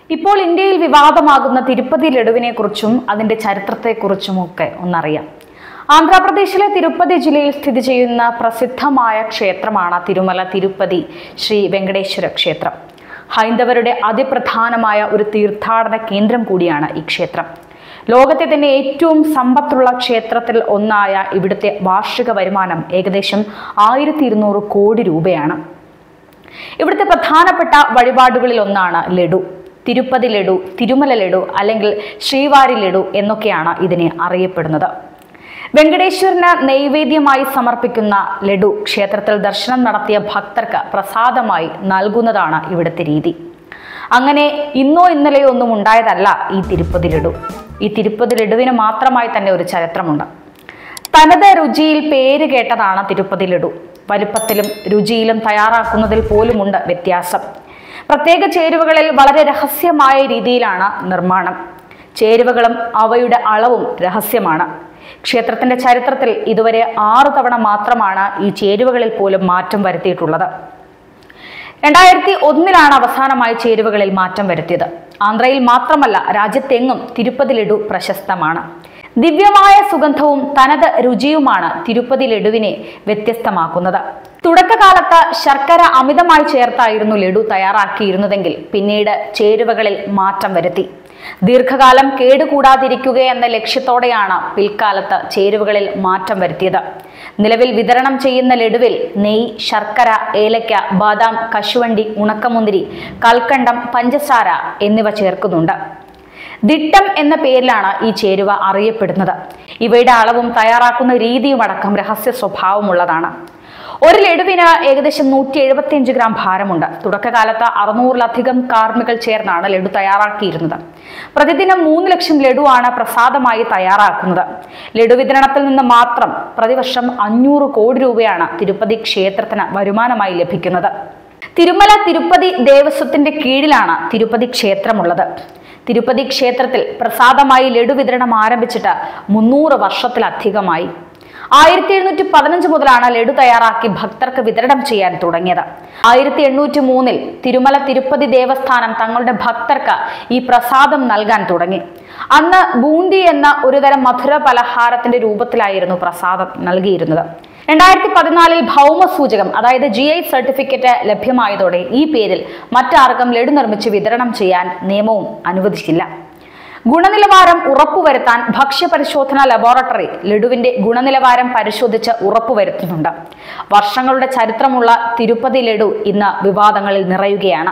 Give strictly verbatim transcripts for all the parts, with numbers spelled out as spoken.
ഇപ്പോൾ ഇന്ത്യയിൽ വിവാദമാകുന്ന തിരുപ്പതി ലഡുവിനെ കുറിച്ചും അതിന്റെ ചരിത്രത്തെക്കുറിച്ചുമൊക്കെ ഒന്നറിയാം. ആന്ധ്രാപ്രദേശിലെ തിരുപ്പതി ജില്ലയിൽ സ്ഥിതി ചെയ്യുന്ന പ്രസിദ്ധമായ ക്ഷേത്രമാണ് തിരുമല തിരുപ്പതി ശ്രീ വെങ്കടേശ്വര ക്ഷേത്രം. ഹൈന്ദവരുടെ അതിപ്രധാനമായ ഒരു തീർത്ഥാടന കേന്ദ്രം കൂടിയാണ് ഈ ക്ഷേത്രം. ലോകത്തെ തന്നെ ഏറ്റവും സമ്പത്തുള്ള ക്ഷേത്രത്തിൽ ഒന്നായ ഇവിടുത്തെ വാർഷിക വരുമാനം ഏകദേശം ആയിരത്തി ഇരുന്നൂറ് കോടി രൂപയാണ്. ഇവിടുത്തെ പ്രധാനപ്പെട്ട വഴിപാടുകളിൽ ഒന്നാണ് ലഡു. തിരുപ്പതി ലഡു, തിരുമല ലഡു അല്ലെങ്കിൽ ശ്രീവാരി ലഡു എന്നൊക്കെയാണ് ഇതിനെ അറിയപ്പെടുന്നത്. വെങ്കടേശ്വരന് നൈവേദ്യമായി സമർപ്പിക്കുന്ന ലഡു ക്ഷേത്രത്തിൽ ദർശനം നടത്തിയ ഭക്തർക്ക് പ്രസാദമായി നൽകുന്നതാണ് ഇവിടുത്തെ രീതി. അങ്ങനെ ഇന്നോ ഇന്നലെയോ ഒന്നും ഉണ്ടായതല്ല ഈ തിരുപ്പതി ലഡു. ഈ തിരുപ്പതി ലഡുവിന് മാത്രമായി തന്നെ ഒരു ചരിത്രമുണ്ട്. തനത് രുചിയിൽ പേര് കേട്ടതാണ് തിരുപ്പതി ലഡു. വലുപ്പത്തിലും രുചിയിലും തയ്യാറാക്കുന്നതിൽ പോലുമുണ്ട് വ്യത്യാസം. പ്രത്യേക ചേരുവകളിൽ വളരെ രഹസ്യമായ രീതിയിലാണ് നിർമ്മാണം. ചേരുവകളും അവയുടെ അളവും രഹസ്യമാണ്. ക്ഷേത്രത്തിന്റെ ചരിത്രത്തിൽ ഇതുവരെ ആറു തവണ മാത്രമാണ് ഈ ചേരുവകളിൽ പോലും മാറ്റം വരുത്തിയിട്ടുള്ളത്. രണ്ടായിരത്തി ഒന്നിലാണ് അവസാനമായി ചേരുവകളിൽ മാറ്റം വരുത്തിയത്. ആന്ധ്രയിൽ മാത്രമല്ല, രാജ്യത്തെങ്ങും തിരുപ്പതി ലഡു പ്രശസ്തമാണ്. ദിവ്യമായ സുഗന്ധവും തനത് രുചിയുമാണ് തിരുപ്പതി ലഡുവിനെ വ്യത്യസ്തമാക്കുന്നത്. തുടക്കകാലത്ത് ശർക്കര അമിതമായി ചേർത്തായിരുന്നു ലഡു തയ്യാറാക്കിയിരുന്നതെങ്കിൽ പിന്നീട് ചേരുവകളിൽ മാറ്റം വരുത്തി. ദീർഘകാലം കേടുകൂടാതിരിക്കുക എന്ന ലക്ഷ്യത്തോടെയാണ് പിൽക്കാലത്ത് ചേരുവകളിൽ മാറ്റം വരുത്തിയത്. നിലവിൽ വിതരണം ചെയ്യുന്ന ലഡുവിൽ നെയ്യ്, ശർക്കര, ഏലക്ക, ബാദാം, കശുവണ്ടി, ഉണക്കമുന്തിരി, കൽക്കണ്ടം, പഞ്ചസാര എന്നിവ ചേർക്കുന്നുണ്ട്. ദിട്ടം എന്ന പേരിലാണ് ഈ ചേരുവ അറിയപ്പെടുന്നത്. ഇവയുടെ അളവും തയ്യാറാക്കുന്ന രീതിയും അടക്കം രഹസ്യ സ്വഭാവമുള്ളതാണ്. ഒരു ലഡുവിന് ഏകദേശം നൂറ്റി എഴുപത്തി അഞ്ച് ഗ്രാം ഭാരമുണ്ട്. തുടക്കകാലത്ത് അറുന്നൂറിലധികം കാർമികൾ ചേർന്നാണ് ലഡു തയ്യാറാക്കിയിരുന്നത്. പ്രതിദിനം മൂന്ന് ലക്ഷം ലഡുവാണ് പ്രസാദമായി തയ്യാറാക്കുന്നത്. ലഡു വിതരണത്തിൽ നിന്ന് മാത്രം പ്രതിവർഷം അഞ്ഞൂറ് കോടി രൂപയാണ് തിരുപ്പതി ക്ഷേത്രത്തിന് വരുമാനമായി ലഭിക്കുന്നത്. തിരുമല തിരുപ്പതി ദേവസ്വത്തിന്റെ കീഴിലാണ് തിരുപ്പതി ക്ഷേത്രമുള്ളത്. തിരുപ്പതി ക്ഷേത്രത്തിൽ പ്രസാദമായി ലഡു വിതരണം ആരംഭിച്ചിട്ട് മുന്നൂറ് വർഷത്തിലധികമായി. ആയിരത്തി എഴുന്നൂറ്റി പതിനഞ്ച് മുതലാണ് ലഡു തയ്യാറാക്കി ഭക്തർക്ക് വിതരണം ചെയ്യാൻ തുടങ്ങിയത്. ആയിരത്തി എണ്ണൂറ്റി മൂന്നിൽ തിരുമല തിരുപ്പതി ദേവസ്ഥാനം തങ്ങളുടെ ഭക്തർക്ക് ഈ പ്രസാദം നൽകാൻ തുടങ്ങി. അന്ന് ബൂന്തി എന്ന ഒരുതരം മധുര പലഹാരത്തിന്റെ രൂപത്തിലായിരുന്നു പ്രസാദം നൽകിയിരുന്നത്. രണ്ടായിരത്തി പതിനാലിൽ ഭൗമസൂചകം അതായത് ജി ഐ സർട്ടിഫിക്കറ്റ് ലഭ്യമായതോടെ ഈ പേരിൽ മറ്റാർക്കും ലഡു നിർമ്മിച്ച് വിതരണം ചെയ്യാൻ നിയമവും അനുവദിച്ചില്ല. ഗുണനിലവാരം ഉറപ്പുവരുത്താൻ ഭക്ഷ്യപരിശോധനാ ലബോറട്ടറി ലഡുവിന്റെ ഗുണനിലവാരം പരിശോധിച്ച് ഉറപ്പുവരുത്തുന്നുണ്ട്. വർഷങ്ങളുടെ ചരിത്രമുള്ള തിരുപ്പതി ലഡു ഇന്ന് വിവാദങ്ങളിൽ നിറയുകയാണ്.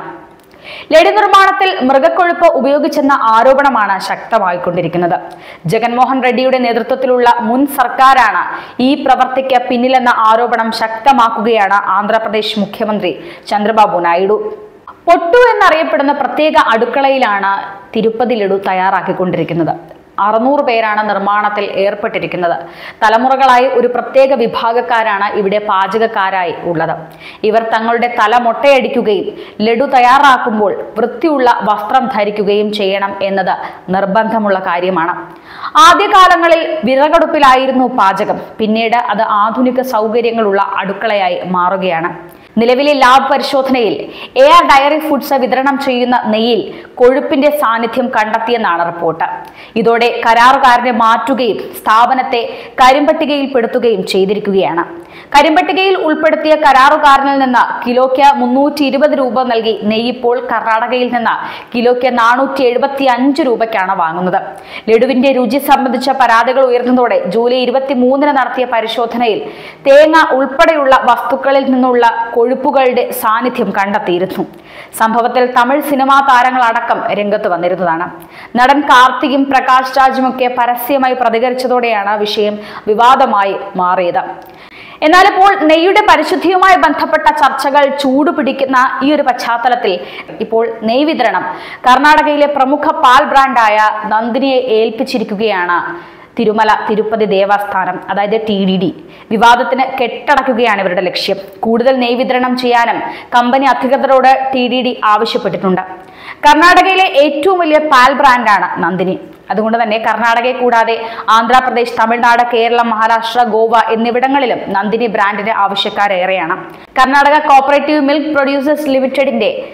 ലഡു നിർമ്മാണത്തിൽ മൃഗക്കൊഴുപ്പ് ഉപയോഗിച്ചെന്ന ആരോപണമാണ് ശക്തമായിക്കൊണ്ടിരിക്കുന്നത്. ജഗൻമോഹൻ റെഡ്ഡിയുടെ നേതൃത്വത്തിലുള്ള മുൻ സർക്കാരാണ് ഈ പ്രവർത്തിക്ക് പിന്നിലെന്ന ആരോപണം ശക്തമാക്കുകയാണ് ആന്ധ്രാപ്രദേശ് മുഖ്യമന്ത്രി ചന്ദ്രബാബു നായിഡു. പൊട്ടു എന്നറിയപ്പെടുന്ന പ്രത്യേക അടുക്കളയിലാണ് തിരുപ്പതി ലഡു തയ്യാറാക്കിക്കൊണ്ടിരിക്കുന്നത്. അറുന്നൂറ് പേരാണ് നിർമ്മാണത്തിൽ ഏർപ്പെട്ടിരിക്കുന്നത്. തലമുറകളായി ഒരു പ്രത്യേക വിഭാഗക്കാരാണ് ഇവിടെ പാചകക്കാരായി ഉള്ളത്. ഇവർ തങ്ങളുടെ തല മൊട്ടയടിക്കുകയും ലഡു തയ്യാറാക്കുമ്പോൾ വൃത്തിയുള്ള വസ്ത്രം ധരിക്കുകയും ചെയ്യണം എന്നത് നിർബന്ധമുള്ള കാര്യമാണ്. ആദ്യകാലങ്ങളിൽ വിറകടുപ്പിലായിരുന്നു പാചകം. പിന്നീട് അത് ആധുനിക സൗകര്യങ്ങളുള്ള അടുക്കളയായി മാറുകയാണ്. നിലവിലെ ലാബ് പരിശോധനയിൽ എയർ ഡയറി ഫുഡ്സ് വിതരണം ചെയ്യുന്ന നെയ്യിൽ കൊഴുപ്പിന്റെ സാന്നിധ്യം കണ്ടെത്തിയെന്നാണ് റിപ്പോർട്ട്. ഇതോടെ കരാറുകാരനെ മാറ്റുകയും സ്ഥാപനത്തെ കരിമ്പട്ടികയിൽപ്പെടുത്തുകയും ചെയ്തിരിക്കുകയാണ്. കരിമ്പട്ടികയിൽ ഉൾപ്പെടുത്തിയ കരാറുകാരനിൽ നിന്ന് കിലോയ്ക്ക് മുന്നൂറ്റി ഇരുപത് രൂപ നൽകി നെയ്യ് ഇപ്പോൾ കർണാടകയിൽ നിന്ന് കിലോയ്ക്ക് നാനൂറ്റി എഴുപത്തി അഞ്ച് രൂപയ്ക്കാണ് വാങ്ങുന്നത്. ലഡുവിന്റെ രുചി സംബന്ധിച്ച പരാതികൾ ഉയർന്നതോടെ ജൂലൈ ഇരുപത്തി മൂന്നിന് നടത്തിയ പരിശോധനയിൽ തേങ്ങ ഉൾപ്പെടെയുള്ള വസ്തുക്കളിൽ നിന്നുള്ള കൊഴുപ്പുകളുടെ സാന്നിധ്യം കണ്ടെത്തിയിരുന്നു. സംഭവത്തിൽ തമിഴ് സിനിമാ താരങ്ങളടക്കം രംഗത്ത് വന്നിരുന്നതാണ്. നടൻ കാർത്തികും പ്രകാശ് രാജുമൊക്കെ പരസ്യമായി പ്രതികരിച്ചതോടെയാണ് വിഷയം വിവാദമായി മാറിയത്. എന്നാൽ ഇപ്പോൾ നെയ്യുടെ പരിശുദ്ധിയുമായി ബന്ധപ്പെട്ട ചർച്ചകൾ ചൂടുപിടിക്കുന്ന ഈ ഒരു പശ്ചാത്തലത്തിൽ ഇപ്പോൾ നെയ്യ് വിതരണം കർണാടകയിലെ പ്രമുഖ പാൽ ബ്രാൻഡായ നന്ദിനിയെ ഏൽപ്പിച്ചിരിക്കുകയാണ് തിരുമല തിരുപ്പതി ദേവസ്ഥാനം, അതായത് ടി ഡി ഡി. വിവാദത്തിന് കെട്ടടക്കുകയാണ് ഇവരുടെ ലക്ഷ്യം. കൂടുതൽ നെയ്യ് വിതരണം ചെയ്യാനും കമ്പനി അധികൃതരോട് ടി ഡി ഡി ആവശ്യപ്പെട്ടിട്ടുണ്ട്. കർണാടകയിലെ ഏറ്റവും വലിയ പാൽ ബ്രാൻഡാണ് നന്ദിനി. അതുകൊണ്ട് തന്നെ കർണാടകയെ കൂടാതെ ആന്ധ്രാപ്രദേശ്, തമിഴ്നാട്, കേരളം, മഹാരാഷ്ട്ര, ഗോവ എന്നിവിടങ്ങളിലും നന്ദിനി ബ്രാൻഡിന്റെ ആവശ്യക്കാരേറെയാണ്. കർണാടക കോപ്പറേറ്റീവ് മിൽക്ക് പ്രൊഡ്യൂസേഴ്സ് ലിമിറ്റഡിന്റെ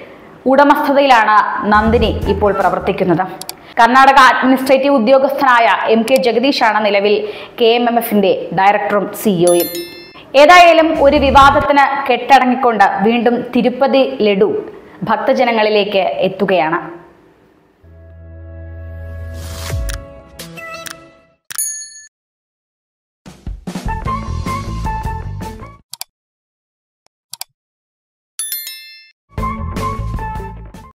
ഉടമസ്ഥതയിലാണ് നന്ദിനി ഇപ്പോൾ പ്രവർത്തിക്കുന്നത്. കർണാടക അഡ്മിനിസ്ട്രേറ്റീവ് ഉദ്യോഗസ്ഥനായ എം കെ ജഗദീഷാണ് നിലവിൽ കെ എം എം എഫിന്റെ ഡയറക്ടറും സിഇഒയും. ഏതായാലും ഒരു വിവാദത്തിന് കെട്ടടങ്ങിക്കൊണ്ട് വീണ്ടും തിരുപ്പതി ലഡു ഭക്തജനങ്ങളിലേക്ക് എത്തുകയാണ്.